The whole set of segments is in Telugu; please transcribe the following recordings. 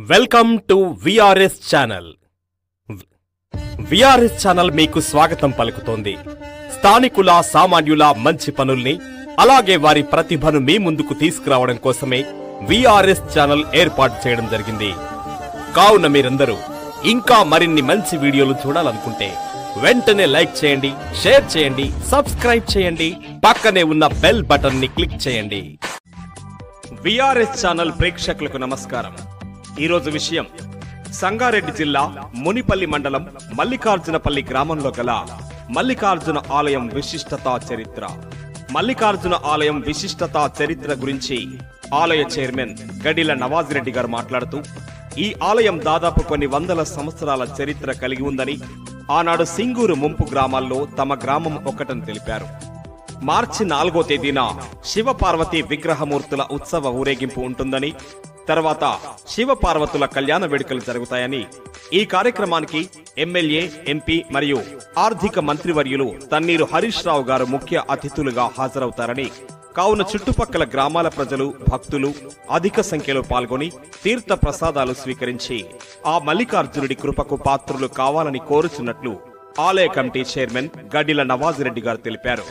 Welcome to VRS channel. VRS channel మీకు స్వాగతం పలుకుతోంది. స్థానికుల సామాన్యుల మంచి పనుల్ని అలాగే వారి ప్రతిభను మీ ముందుకు తీసుకురావడం కోసమే విఆర్ఎస్ ఛానల్ ఏర్పాటు చేయడం జరిగింది. కావున మీరందరూ ఇంకా మరిన్ని మంచి వీడియోలు చూడాలనుకుంటే వెంటనే లైక్ చేయండి, షేర్ చేయండి, సబ్స్క్రైబ్ చేయండి, పక్కనే ఉన్న బెల్ బటన్ ని క్లిక్ చేయండి. విఆర్ఎస్ ఛానల్ ప్రేక్షకులకు నమస్కారం. ఈరోజు విషయం సంగారెడ్డి జిల్లా మునిపల్లి మండలం మల్లికార్జునపల్లి గ్రామంలో గల మల్లికార్జున ఆలయం విశిష్టతా చరిత్ర. మల్లికార్జున ఆలయం విశిష్టతా చరిత్ర గురించి ఆలయ చైర్మన్ గడిల నవాజ్ రెడ్డి గారు మాట్లాడుతూ, ఈ ఆలయం దాదాపు కొన్ని వందల సంవత్సరాల చరిత్ర కలిగి ఉందని, ఆనాడు సింగూరు ముంపు గ్రామాల్లో తమ గ్రామం ఒకటని తెలిపారు. మార్చి 4వ తేదీన శివపార్వతి విగ్రహమూర్తుల ఉత్సవ ఊరేగింపు ఉంటుందని, తర్వాత శివపార్వతుల కళ్యాణ వేడుకలు జరుగుతాయని, ఈ కార్యక్రమానికి ఎమ్మెల్యే, ఎంపీ మరియు ఆర్థిక మంత్రివర్యులు తన్నీరు హరీష్ రావు గారు ముఖ్య అతిథులుగా హాజరవుతారని, కావున చుట్టుపక్కల గ్రామాల ప్రజలు, భక్తులు అధిక సంఖ్యలో పాల్గొని తీర్థ ప్రసాదాలు స్వీకరించి ఆ మల్లికార్జునుడి కృపకు పాత్రులు కావాలని కోరుచున్నట్లు ఆలయ కమిటీ చైర్మన్ గడిల నవాజ్ రెడ్డి గారు తెలిపారు.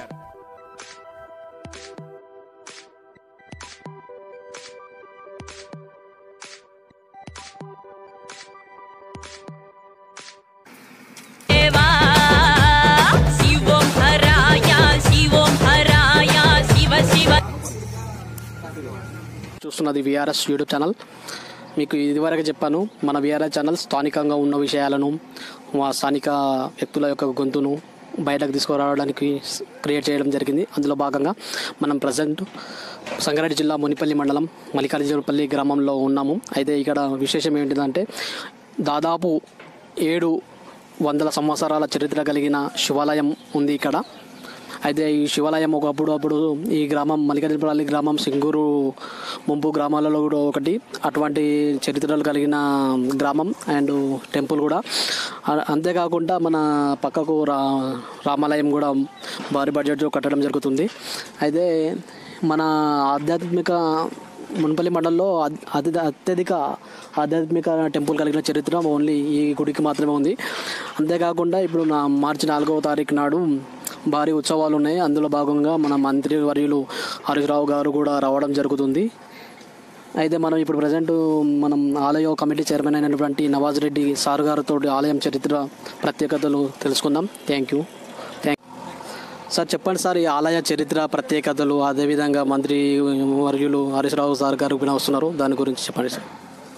చూస్తున్నది విఆర్ఎస్ యూట్యూబ్ ఛానల్. మీకు ఇదివరకు చెప్పాను, మన విఆర్ఎస్ ఛానల్ స్థానికంగా ఉన్న విషయాలను, మా స్థానిక వ్యక్తుల యొక్క గొంతును బయటకు తీసుకురావడానికి క్రియేట్ చేయడం జరిగింది. అందులో భాగంగా మనం ప్రజెంట్ సంగారెడ్డి జిల్లా మునిపల్లి మండలం మల్లికార్జునపల్లి గ్రామంలో ఉన్నాము. అయితే ఇక్కడ విశేషం ఏంటిదంటే, దాదాపు 700 సంవత్సరాల చరిత్ర కలిగిన శివాలయం ఉంది ఇక్కడ. అయితే ఈ శివాలయం అప్పుడు ఈ గ్రామం మల్లికార్జునపల్లి గ్రామం సింగూరు ముంపు గ్రామాలలో కూడా ఒకటి. అటువంటి చరిత్రలు కలిగిన గ్రామం అండ్ టెంపుల్ కూడా. అంతేకాకుండా మన పక్కకు రామాలయం కూడా భారీ బడ్జెట్తో కట్టడం జరుగుతుంది. అయితే మన ఆధ్యాత్మిక మునిపల్లి మండలంలో అత్యధిక ఆధ్యాత్మిక టెంపుల్ కలిగిన చరిత్ర ఓన్లీ ఈ గుడికి మాత్రమే ఉంది. అంతేకాకుండా ఇప్పుడు మార్చి 4వ తారీఖు నాడు భారీ ఉత్సవాలు ఉన్నాయి. అందులో భాగంగా మన మంత్రి వర్యులు హరీష్ రావు గారు కూడా రావడం జరుగుతుంది. అయితే మనం ఇప్పుడు ప్రజెంట్ మనం ఆలయ కమిటీ చైర్మన్ అయినటువంటి నవాజ్ రెడ్డి సార్ గారితో ఆలయం చరిత్ర ప్రత్యేకతలు తెలుసుకుందాం. Thank you sir. చెప్పండి సార్, ఈ ఆలయ చరిత్ర ప్రత్యేకతలు, అదేవిధంగా మంత్రి వర్యులు హరీష్ రావు సార్ గారు వస్తున్నారు, దాని గురించి చెప్పండి సార్.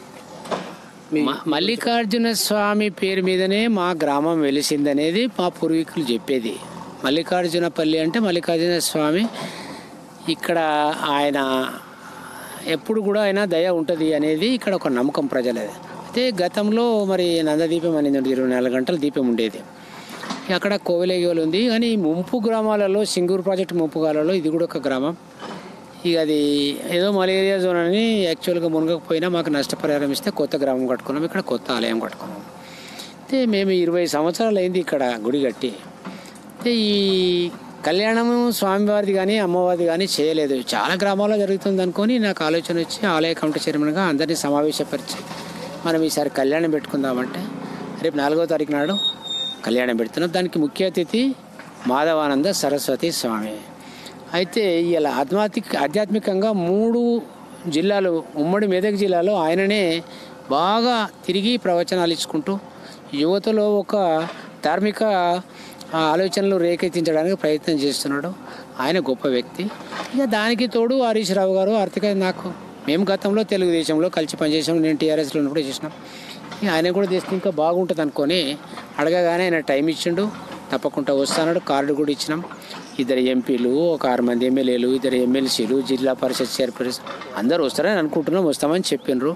మల్లికార్జున స్వామి పేరు మీదనే మా గ్రామం వెలిసిందనేది మా పూర్వీకులు చెప్పేది. మల్లికార్జునపల్లి అంటే మల్లికార్జున స్వామి, ఇక్కడ ఆయన ఎప్పుడు కూడా ఆయన దయ ఉంటుంది అనేది ఇక్కడ ఒక నమ్మకం ప్రజలది. అయితే గతంలో మరి నందదీపం అనేది 24 గంటల దీపం ఉండేది. అక్కడ కోవిలగోలు ఉంది. కానీ ముంపు గ్రామాలలో, సింగూరు ప్రాజెక్టు ముంపు గ్రామాలలో ఇది కూడా ఒక గ్రామం. ఇక అది ఏదో మలేరియా జోన్ అని యాక్చువల్గా మునగకపోయినా మాకు నష్టపరిహారం ఇస్తే కొత్త గ్రామం కట్టుకున్నాం, ఇక్కడ కొత్త ఆలయం కట్టుకున్నాం. అయితే మేము 20 సంవత్సరాలు అయింది ఇక్కడ గుడి కట్టి. అయితే ఈ కళ్యాణము స్వామివారిది కానీ అమ్మవారిది కానీ చేయలేదు. చాలా గ్రామాల్లో జరుగుతుంది అనుకొని నాకు ఆలోచన వచ్చి ఆలయ కమిటీ చైర్మన్గా అందరినీ సమావేశపరిచి మనం ఈసారి కళ్యాణం పెట్టుకుందామంటే, రేపు 4వ తారీఖు నాడు కళ్యాణం పెడుతున్నాం. దానికి ముఖ్య అతిథి మాధవానంద సరస్వతి స్వామి. అయితే ఇలా ఆధ్యాత్మికంగా 3 జిల్లాలు, ఉమ్మడి మెదక్ జిల్లాలో ఆయననే బాగా తిరిగి ప్రవచనాలు ఇచ్చుకుంటూ యువతలో ఒక ధార్మిక ఆలోచనలు రేకెత్తించడానికి ప్రయత్నం చేస్తున్నాడు. ఆయన గొప్ప వ్యక్తి. ఇక దానికి తోడు హరీష్ రావు గారు నాకు మేము గతంలో తెలుగుదేశంలో కలిసి పనిచేసాం. నేను టీఆర్ఎస్లో ఉన్నప్పుడు చేసినాం. ఆయన కూడా చేస్తే ఇంకా బాగుంటుంది అనుకొని అడగగానే ఆయన టైం ఇచ్చిండు. తప్పకుండా వస్తాడు. కార్డు కూడా ఇచ్చినాం. 2 ఎంపీలు, ఒక 6 మంది ఎమ్మెల్యేలు, 2 ఎమ్మెల్సీలు, జిల్లా పరిషత్ చైర్పర్సన్ అందరూ వస్తారని అనుకుంటున్నాం. వస్తామని చెప్పిండ్రు.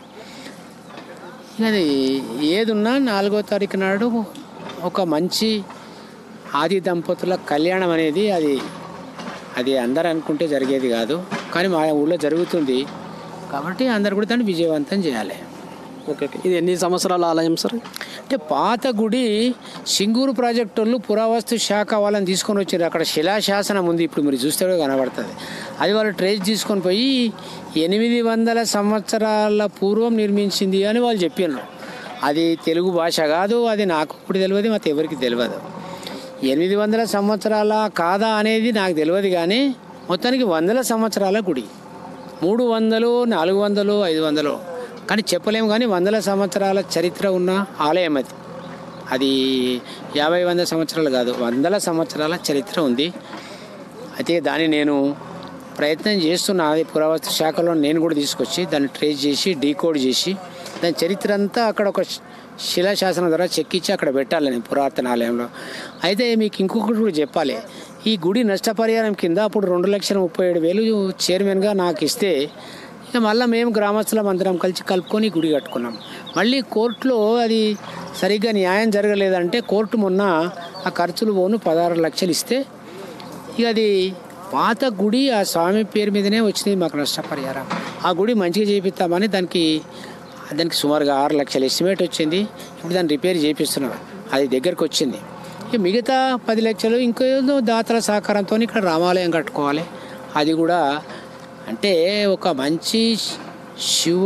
అది ఏదున్నా 4వ తారీఖు నాడు ఒక మంచి ఆది దంపతుల కళ్యాణం అనేది అది అందరూ అనుకుంటే జరిగేది కాదు, కానీ మా ఊళ్ళో జరుగుతుంది. కాబట్టి అందరు కూడా దాన్ని విజయవంతం చేయాలి. Okay okay. ఇది ఎన్ని సంవత్సరాల ఆలయం సార్? అంటే పాత గుడి సింగూరు ప్రాజెక్టు వాళ్ళు పురావస్తు శాఖ వాళ్ళని తీసుకొని వచ్చారు. అక్కడ శిలాశాసనం ఉంది, ఇప్పుడు మీరు చూస్తే కూడా కనబడుతుంది. అది వాళ్ళు ట్రేస్ తీసుకొని పోయి 800 సంవత్సరాల పూర్వం నిర్మించింది అని వాళ్ళు చెప్పినారు. అది తెలుగు భాష కాదు, అది నాకు ఇప్పుడు తెలియదు, మాకు ఎవరికి తెలియదు. 800 సంవత్సరాల కాదా అనేది నాకు తెలియదు, కానీ మొత్తానికి 100 సంవత్సరాల గుడి. 300, 400, 500 కానీ చెప్పలేము. కానీ 100 సంవత్సరాల చరిత్ర ఉన్న ఆలయం అది. అది 50-100 సంవత్సరాలు కాదు, 100 సంవత్సరాల చరిత్ర ఉంది. అయితే దాన్ని నేను ప్రయత్నం చేస్తున్నా. అది పురావస్తు శాఖలో నేను కూడా తీసుకొచ్చి దాన్ని ట్రేస్ చేసి డీకోడ్ చేసి దాని చరిత్ర అంతా అక్కడ ఒక శిలాశాసనం ద్వారా చెక్కించి అక్కడ పెట్టాలని పురాతన ఆలయంలో. అయితే మీకు ఇంకొకటి కూడా చెప్పాలి. ఈ గుడి నష్టపరిహారం కింద అప్పుడు 2,37,000 చైర్మన్గా నాకు ఇస్తే, ఇక మళ్ళీ మేము గ్రామస్తులం అందరం కలిసి కలుపుకొని గుడి కట్టుకున్నాం. మళ్ళీ కోర్టులో అది సరిగ్గా న్యాయం జరగలేదంటే కోర్టు మొన్న ఆ ఖర్చులు పోను 16 లక్షలు ఇస్తే, ఇక అది పాత గుడి ఆ స్వామి పేరు మీదనే వచ్చింది మాకు నష్టపరిహారం. ఆ గుడి మంచిగా చేపిస్తామని దానికి సుమారుగా 6 లక్షల ఎస్టిమేట్ వచ్చింది. ఇప్పుడు దాన్ని రిపేర్ చేపిస్తున్నాం, అది దగ్గరకు వచ్చింది. ఇక మిగతా 10 లక్షలు ఇంకేదో దాతల సహకారంతో ఇక్కడ రామాలయం కట్టుకోవాలి. అది కూడా అంటే ఒక మంచి శివ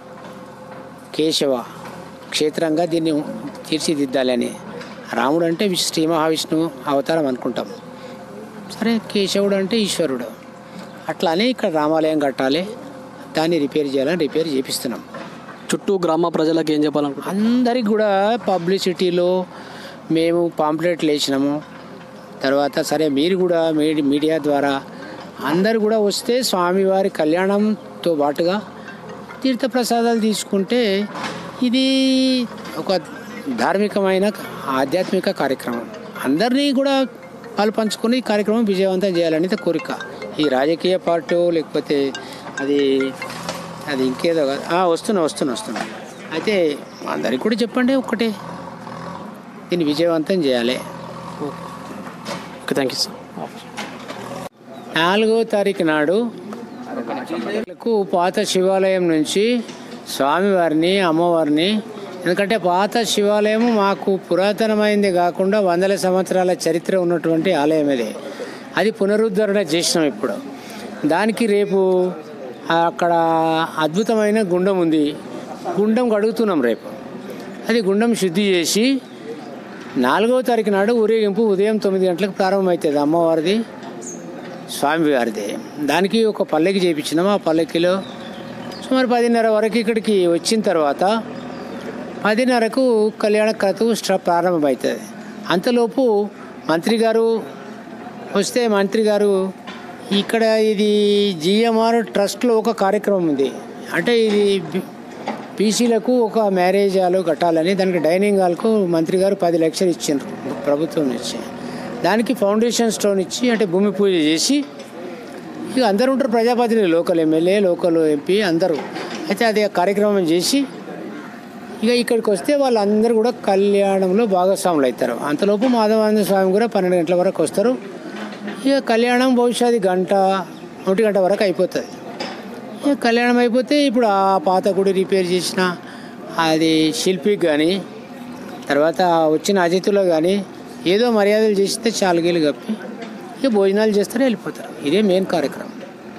కేశవ క్షేత్రంగా దీన్ని తీర్చిదిద్దాలని. రాముడు అంటే శ్రీ మహావిష్ణువు అవతారం అనుకుంటాం, సరే కేశవుడు అంటే ఈశ్వరుడు. అట్లానే ఇక్కడ రామాలయం కట్టాలి, దాన్ని రిపేర్ చేయాలని రిపేర్ చేపిస్తున్నాం. చుట్టూ గ్రామ ప్రజలకు ఏం చెప్పాలనుకుంటున్నాం? అందరికి కూడా పబ్లిసిటీలో మేము పాంప్లెట్లు వేసినాము. తర్వాత సరే మీరు కూడా మీడియా ద్వారా అందరు కూడా వస్తే స్వామివారి కళ్యాణంతో పాటుగా తీర్థప్రసాదాలు తీసుకుంటే ఇది ఒక ధార్మికమైన ఆధ్యాత్మిక కార్యక్రమం. అందరినీ కూడా పాలు పంచుకొని ఈ కార్యక్రమం విజయవంతం చేయాలనేది కోరిక. ఈ రాజకీయ పార్టీ లేకపోతే అది ఇంకేదో వస్తున్నా. అయితే అందరికి కూడా చెప్పండి ఒక్కటే, దీన్ని విజయవంతం చేయాలి. Okay, thank you sir. 4వ తారీఖు నాడు పాత శివాలయం నుంచి స్వామివారిని అమ్మవారిని, ఎందుకంటే పాత శివాలయం మాకు పురాతనమైంది కాకుండా 100 సంవత్సరాల చరిత్ర ఉన్నటువంటి ఆలయం ఇది. అది పునరుద్ధరణ చేసినాం ఇప్పుడు. దానికి రేపు అక్కడ అద్భుతమైన గుండం ఉంది, గుండం కడుగుతున్నాం రేపు. అది గుండం శుద్ధి చేసి 4వ తారీఖు నాడు ఊరేగింపు ఉదయం 9 గంటలకు ప్రారంభమవుతుంది. అమ్మవారిది స్వామివారిది. దానికి ఒక పల్లకి చేయించినాము. ఆ పల్లకిలో సుమారు 10:30 వరకు ఇక్కడికి వచ్చిన తర్వాత 10:30కు కళ్యాణ క్రతువు ప్రారంభమవుతుంది. అంతలోపు మంత్రి గారు వస్తే, మంత్రి గారు ఇక్కడ ఇది జిఎంఆర్ ట్రస్ట్లో ఒక కార్యక్రమం ఉంది, అంటే ఇది బీసీలకు ఒక మ్యారేజ్ హాల్ కట్టాలని, దానికి డైనింగ్ హాల్కు మంత్రి గారు 10 లక్షలు ఇచ్చిండ్రు ప్రభుత్వం నుంచి. దానికి ఫౌండేషన్ స్టోన్ ఇచ్చి అంటే భూమి పూజ చేసి, ఇక అందరూ ఉంటారు ప్రజాప్రతినిధులు, లోకల్ ఎమ్మెల్యే, లోకల్ ఎంపీ అందరూ. అయితే అది కార్యక్రమం చేసి ఇక ఇక్కడికి వస్తే వాళ్ళందరూ కూడా కళ్యాణంలో భాగస్వాములు అవుతారు. అంతలోపు మాధవానంద స్వామి కూడా 12 గంటల వరకు వస్తారు. ఇక కళ్యాణం బహుశా అది 1 గంట వరకు అయిపోతుంది. ఇక కళ్యాణం అయిపోతే ఇప్పుడు ఆ పాత గుడి రిపేర్ చేసిన అది శిల్పికి కానీ తర్వాత వచ్చిన అతిథులకు కానీ ఏదో మర్యాదలు చేస్తే చాలుగీలు కప్పి ఇక భోజనాలు చేస్తారు, వెళ్ళిపోతారు. ఇదే మెయిన్ కార్యక్రమం.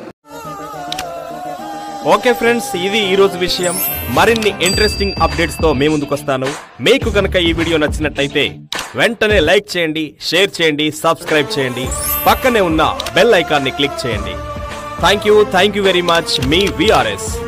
ఓకే ఫ్రెండ్స్, ఇది ఈ రోజు విషయం. మరిన్ని ఇంట్రెస్టింగ్ అప్డేట్స్ తో మీ ముందుకు వస్తాను. మీకు కనుక ఈ వీడియో నచ్చినట్టయితే వెంటనే లైక్ చేయండి, షేర్ చేయండి, సబ్స్క్రైబ్ చేయండి, పక్కనే ఉన్న బెల్ ఐకాన్ని క్లిక్ చేయండి. Thank you very much. మీ VRS.